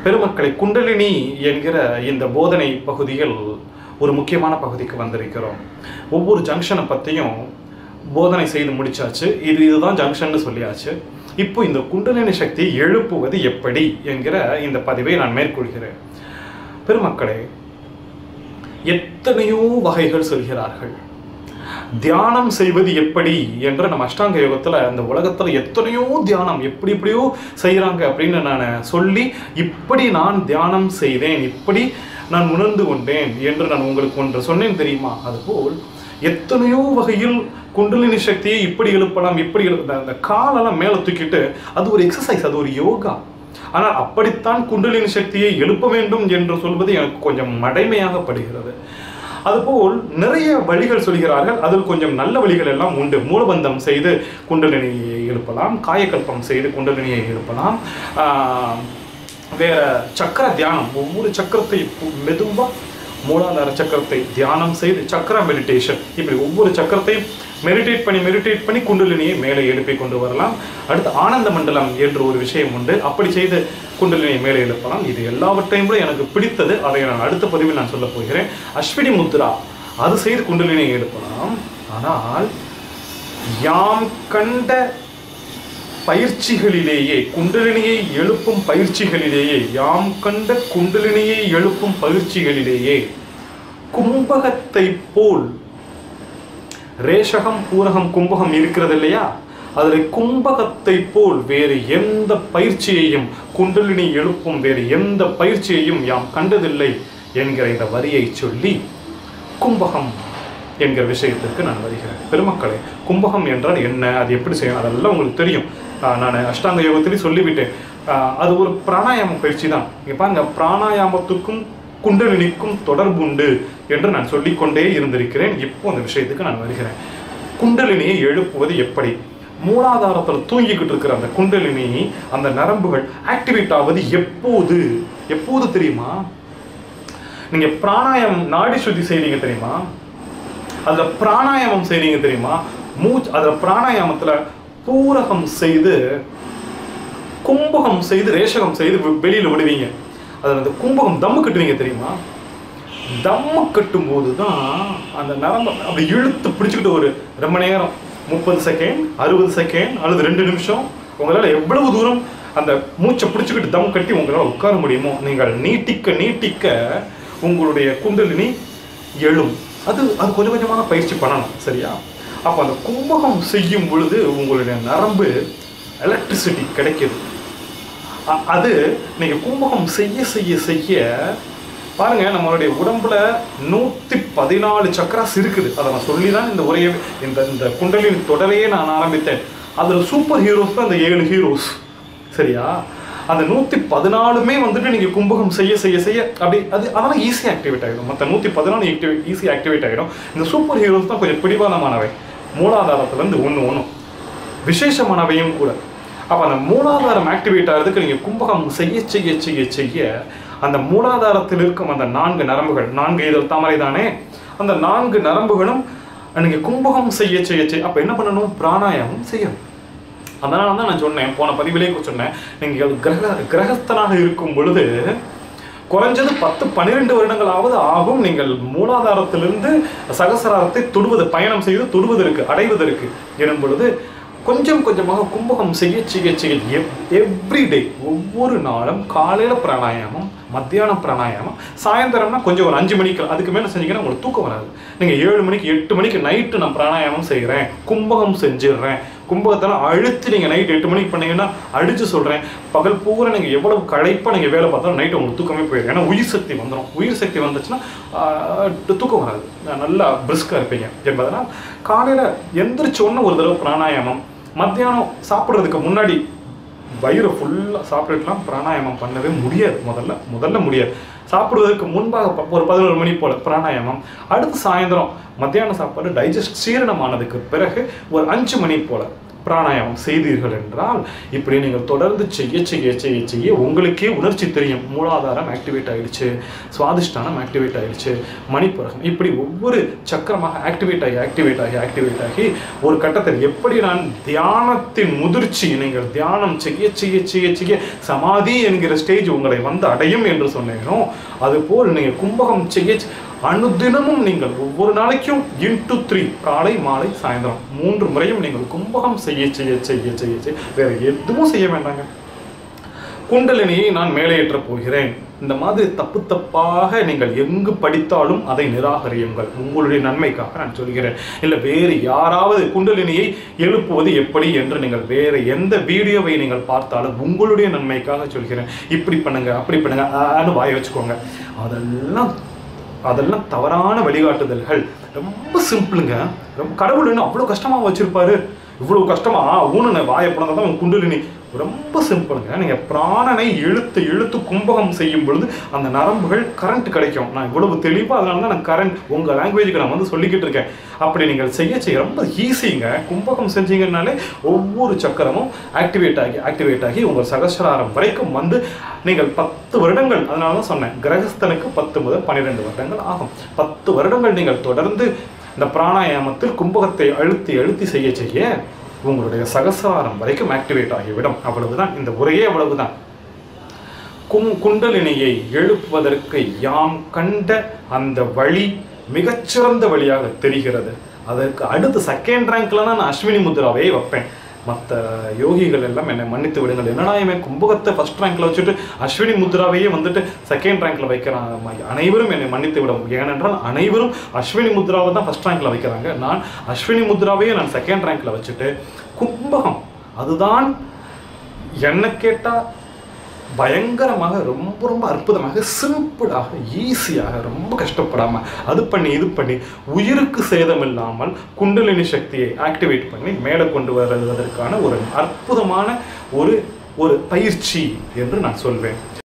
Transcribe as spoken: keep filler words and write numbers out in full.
பெருமக்களை குண்டலினி என்கிற இந்த போதனை பகுதியில் ஒரு முக்கியமான பகுதிக்கு வந்திருக்கிறோம். ஒவ்வொரு ஜங்ஷனை பற்றியும் போதனை செய்து முடிச்சாச்சு. இது இதுதான் ஜங்ஷன்னு சொல்லியாச்சு. இப்போ இந்த குண்டலினி சக்தியை எழுப்புவது எப்படி என்கிற இந்த பதிவை நான் மேற்கொள்கிறேன். பெருமக்களே, எத்தனையோ வகைகள் சொல்கிறார்கள். தியானம் செய்வது எப்படி என்று நம்ம அஷ்டாங்க யோகத்தில் அந்த உலகத்தில் எத்தனையோ தியானம் எப்படி எப்படியோ செய்கிறாங்க அப்படின்னு நான் சொல்லி, இப்படி நான் தியானம் செய்தேன், இப்படி நான் உணர்ந்து கொண்டேன் என்று நான் உங்களுக்கு ஒன்று சொன்னேன் தெரியுமா? அதுபோல் எத்தனையோ வகையில் குண்டலினி சக்தியை இப்படி எழுப்பலாம், இப்படி எழுப்ப அந்த காலெல்லாம் மேலே தூக்கிட்டு அது ஒரு எக்ஸசைஸ், அது ஒரு யோகா. ஆனால் அப்படித்தான் குண்டலினி சக்தியை எழுப்ப வேண்டும் என்று சொல்வது எனக்கு கொஞ்சம் மடைமையாகப்படுகிறது. அதுபோல் நிறைய வழிகள் சொல்கிறார்கள். அதில் கொஞ்சம் நல்ல வழிகள் எல்லாம் உண்டு. மூலபந்தம் செய்து குண்டலினியை எழுப்பலாம், காயக்கல்பம் செய்து குண்டலினியை எழுப்பலாம், வேற சக்கர தியானம், ஒவ்வொரு சக்கரத்தை மெதுவாக மூலாதார சக்கரத்தை தியானம் செய்து சக்கர மெடிடேஷன், இப்படி ஒவ்வொரு சக்கரத்தையும் மெடிடேட் பண்ணி மெடிடேட் பண்ணி குண்டலினியை மேலே எழுப்பி கொண்டு வரலாம். அடுத்து ஆனந்த மண்டலம் என்று ஒரு விஷயம் உண்டு, அப்படி செய்து குண்டலினியை மேலே எழுப்பலாம். இது எல்லாவற்றையும் கூட எனக்கு பிடித்தது, அதை நான் அடுத்த பதிவில் நான் சொல்ல போகிறேன். அஸ்வினி முத்ரா, அது செய்து குண்டலினியை எழுப்பலாம். ஆனால் யாம் கண்ட பயிற்சிகளிலேயே, குண்டலினியை எழுப்பும் பயிற்சிகளிலேயே, யாம் கண்ட குண்டலினியை எழுப்பும் பயிற்சிகளிலேயே கும்பகத்தை போல் ரேஷகம் பூரகம் கும்பகம் இருக்கிறது இல்லையா, அதில் கும்பகத்தை போல் வேறு எந்த பயிற்சியையும், குண்டலினி எழுப்பும் வேறு எந்த பயிற்சியையும் யாம் கண்டதில்லை என்கிற இந்த வரியை சொல்லி கும்பகம் என்கிற விஷயத்திற்கு நான் வருகிறேன். பெருமக்களே, கும்பகம் என்றால் என்ன, அது எப்படி செய்யணும், அதெல்லாம் உங்களுக்கு தெரியும். நான் அஷ்டாங்க யோகத்திலேயே சொல்லிவிட்டேன். அது ஒரு பிராணாயாம பயிற்சி தான். இங்கே பாருங்க, பிராணாயாமத்துக்கும் குண்டலினிக்கும் தொடர்பு உண்டு என்று நான் சொல்லிக்கொண்டே இருந்திருக்கிறேன். இப்போ அந்த விஷயத்துக்கு நான் வருகிறேன். குண்டலினியை எழுப்புவது எப்படி? மூலாதாரத்தில் தூங்கிக்கிட்டு இருக்கிற அந்த குண்டலினி, அந்த நரம்புகள் ஆக்டிவேட் ஆவது எப்போது எப்போது தெரியுமா? நீங்க பிராணாயாமம் நாடி சுத்தி செய்றீங்க தெரியுமா, அதுல பிராணாயாமம் செய்றீங்க தெரியுமா, மூச்சு அதுல பிராணாயாமத்துல பூரகம் செய்து கும்பகம் செய்து ரேஷகம் செய்து வெளியில விடுவீங்க. அதில் அந்த கும்பகம் தம்மு கட்டுவீங்க தெரியுமா? தம்மு கட்டும் போது தான் அந்த நரம்பு அப்படி இழுத்து பிடிச்சிக்கிட்டு ஒரு ரொம்ப நேரம், முப்பது செகண்ட் அறுபது செகண்ட் அல்லது ரெண்டு நிமிஷம் உங்களால் எவ்வளவு தூரம் அந்த மூச்சை பிடிச்சிக்கிட்டு தம் கட்டி உங்களால் உட்கார முடியுமோ நீங்கள் நீட்டிக்க நீட்டிக்க உங்களுடைய குண்டலினி எழும். அது அது கொஞ்சம் கொஞ்சமான பயிற்சி பண்ணணும், சரியா? அப்போ அந்த கும்பகம் செய்யும் பொழுது உங்களுடைய நரம்பு எலக்ட்ரிசிட்டி கிடைக்கிது. அது நீங்கள் கும்பகம் செய்ய செய்ய செய்ய பாருங்க, நம்மளுடைய உடம்புல நூற்றி பதினாலு சக்கராஸ் இருக்குது. அதை நான் சொல்லி தான் இந்த உரையை, இந்த இந்த குண்டலினி தொடரையே நான் ஆரம்பித்தேன். அதில் சூப்பர் ஹீரோஸ் தான் இந்த ஏழு ஹீரோஸ், சரியா? அந்த நூற்றி பதினாலுமே வந்துட்டு நீங்கள் கும்பகம் செய்ய செய்ய செய்ய அப்படி அது அதெல்லாம் ஈஸியாக ஆக்டிவேட் ஆகிடும். மற்ற நூற்றி பதினாலு ஆக்டிவே ஈஸியாக ஆக்டிவேட் ஆகிடும். இந்த சூப்பர் ஹீரோஸ் தான் கொஞ்சம் பிடிவாதமானவை, மூலாதாரத்துலேருந்து ஒன்று ஒன்றும் விசேஷமானவையும் கூட. அப்போ அந்த மூலாதாரம் ஆக்டிவேட் ஆகிறதுக்கு நீங்கள் கும்பகம் செய்ய செய்ய செய்ய செய்ய அந்த மூலாதாரத்தில் இருக்கும் அந்த நான்கு நரம்புகள், நான்கு இதழ் தாமரை தானே, அந்த நான்கு நரம்புகளும் நீங்கள் கும்பகம் செய்ய செய்ய செய்ய அப்போ என்ன பண்ணணும்? பிராணாயாமம் செய்யணும். அதனால தான் நான் சொன்னேன், போன பதிவிலே சொன்னேன், நீங்கள் கிரக கிரகஸ்தனாக இருக்கும் பொழுது குறைஞ்சது பத்து பன்னிரெண்டு வருடங்களாவது ஆகும் நீங்கள் மூலாதாரத்திலிருந்து சகசராரத்தை தொடுவது, பயணம் செய்து தொடுவதற்கு அடைவதற்கு எனும் பொழுது கொஞ்சம் கொஞ்சமாக கும்பகம் செய்ய செய்ய செய்ய எவ்ரிடே, ஒவ்வொரு நாளும் காலையில் பிராணாயாமம், மத்தியானம் பிராணாயாமம், சாயந்தரம்னா கொஞ்சம் ஒரு அஞ்சு மணிக்கு, அதுக்கு மேலே செஞ்சீங்கன்னா உங்களுக்கு தூக்கம் வராது. நீங்கள் ஏழு மணிக்கு எட்டு மணிக்கு நைட்டு நான் பிராணாயாமம் செய்கிறேன், கும்பகம் செஞ்சிடுறேன், கும்பகத்தெல்லாம் அழுத்தி நீங்கள் நைட்டு எட்டு மணிக்கு பண்ணீங்கன்னா அடித்து சொல்கிறேன், பகல் பூரா நீங்கள் எவ்வளவு களைப்பாக நீங்கள் வேலை பார்த்தாலும் நைட்டு உங்களுக்கு தூக்கமே போயிடும். ஏன்னா உயிர் சக்தி வந்துடும். உயிர் சக்தி வந்துச்சுன்னா தூக்கம் வராது, நல்லா பிரிஸ்காக இருப்பீங்க என்பதனால் காலையில் எந்திரிச்ச உடனே ஒரு தடவை பிராணாயாமம், மத்தியானம் சாப்பிட்றதுக்கு முன்னாடி வயிறு ஃபுல்லாக சாப்பிட்டுலாம் பிராணாயாமம் பண்ணவே முடியாது. முதல்ல முதல்ல முடியாது. சாப்பிடுவதற்கு முன்பாக ஒரு பதினோரு மணி போல் பிராணாயாமம், அடுத்து சாயந்தரம் மத்தியான சாப்பாடு டைஜஸ்ட் சீரணமானதுக்கு பிறகு ஒரு அஞ்சு மணி போல் பிராணாயாமம் செய்தீர்கள் என்றால் இப்படி நீங்கள் தொடர்ந்து செய்ய செய்ய செய்ய செய்ய உங்களுக்கே உணர்ச்சி தெரியும். மூலாதாரம் ஆக்டிவேட் ஆகிடுச்சு, சுவாதிஷ்டானம் ஆக்டிவேட் ஆகிடுச்சு, மணிப்புரகம், இப்படி ஒவ்வொரு சக்கரமாக ஆக்டிவேட் ஆகி ஆக்டிவேட் ஆகி ஆக்டிவேட் ஆகி ஒரு கட்டத்தில் எப்படி நான் தியானத்தின் முதிர்ச்சி, நீங்கள் தியானம் செய்ய செய்ய செய்ய செய்ய சமாதி என்கிற ஸ்டேஜ் உங்களை வந்து அடையும் என்று சொன்னேனோ அதுபோல் நீங்கள் கும்பகம் செய்ய அனுதினமும் நீங்கள் ஒவ்வொரு நாளைக்கும் இன்டு த்ரீ, காலை மாலை சாயந்தரம் மூன்று முறையும் நீங்கள் கும்பகம் செய்ய செய்ய செய்ய செய்ய செய்ய வேற எதுவும் செய்ய வேண்டாங்க. குண்டலினியை நான் மேலேற்ற போகிறேன். இந்த மாதிரி தப்பு தப்பாக நீங்கள் எங்கு படித்தாலும் அதை நிராகரியுங்கள். உங்களுடைய நன்மைக்காக நான் சொல்கிறேன். இல்லை வேறு யாராவது குண்டலினியை எழுப்புவது எப்படி என்று நீங்கள் வேறு எந்த வீடியோவை நீங்கள் பார்த்தாலும் உங்களுடைய நன்மைக்காக சொல்கிறேன். இப்படி பண்ணுங்க அப்படி பண்ணுங்க ஆன்னு வாய வச்சுக்கோங்க. அதெல்லாம் அதெல்லாம் தவறான வழிகாட்டுதல்கள். ரொம்ப சிம்பிளுங்க. ரொம்ப கடவுள் என்ன அவ்வளோ கஷ்டமாக வச்சுருப்பாரு? இவ்வளோ கஷ்டமா ஊனனை வாயை பிறந்தா தான் குண்டலினி. ரொம்ப சிம்பிளுங்க. நீங்கள் பிராணனை இழுத்து இழுத்து கும்பகம் செய்யும் பொழுது அந்த நரம்புகள் கரண்ட் கிடைக்கும். நான் இவ்வளவு தெளிவாக அதனால தான் நான் கரண்ட் உங்கள் லாங்குவேஜுக்கு நான் வந்து சொல்லிக்கிட்டு இருக்கேன். அப்படி நீங்கள் செய்ய செய்ய ரொம்ப ஈஸிங்க. கும்பகம் செஞ்சீங்கன்னாலே ஒவ்வொரு சக்கரமும் ஆக்டிவேட் ஆகி ஆக்டிவேட் ஆகி உங்கள் சகசிராரம் வரைக்கும் வந்து நீங்கள் பத்து வருடங்கள், அதனால தான் சொன்னேன் கிரகஸ்தனுக்கு பத்து முதல் பன்னிரெண்டு வருடங்கள் ஆகும். பத்து வருடங்கள் நீங்கள் தொடர்ந்து இந்த பிராணாயாமத்தில் கும்பகத்தை அழுத்தி அழுத்தி செய்ய செய்ய உங்களுடைய சகசிராரம் வரைக்கும் ஆக்டிவேட் ஆகிவிடும். அவ்வளவுதான். இந்த உரையே அவ்வளவுதான். கும் குண்டலினியை எழுப்புவதற்கு யாம் கண்ட அந்த வழி மிகச்சிறந்த வழியாக தெரிகிறது. அதற்கு அடுத்து செகண்ட் ரேங்க்ல நான் அஸ்வினி முத்ராவே வைப்பேன். மற்ற யோகிகள் எல்லாம் என்னை மன்னித்து விடுங்கள். என்னடா இவன் கும்பகத்தை ஃபர்ஸ்ட் ரேங்க்ல வச்சுட்டு அஸ்வினி முத்ராவையே வந்துட்டு செகண்ட் ரேங்க்ல வைக்கிறாங்க. அனைவரும் என்னை மன்னித்து விடும். ஏனென்றால் அனைவரும் அஸ்வினி முத்ராவை தான் ஃபர்ஸ்ட் ரேங்க்ல வைக்கிறாங்க. நான் அஸ்வினி முத்ராவையே நான் செகண்ட் ரேங்க்ல வச்சுட்டு கும்பகம் அதுதான் என்ன கேட்டால் பயங்கரமாக ரொம்ப ரொம்ப அற்புதமாக சிம்பிளாக ஈஸியாக ரொம்ப கஷ்டப்படாமல் அது பண்ணி இது பண்ணி உயிருக்கு சேதம் இல்லாமல் குண்டலினி சக்தியை ஆக்டிவேட் பண்ணி மேலே கொண்டு வருவதற்கான ஒரு அற்புதமான ஒரு ஒரு பயிற்சி என்று நான் சொல்வேன்.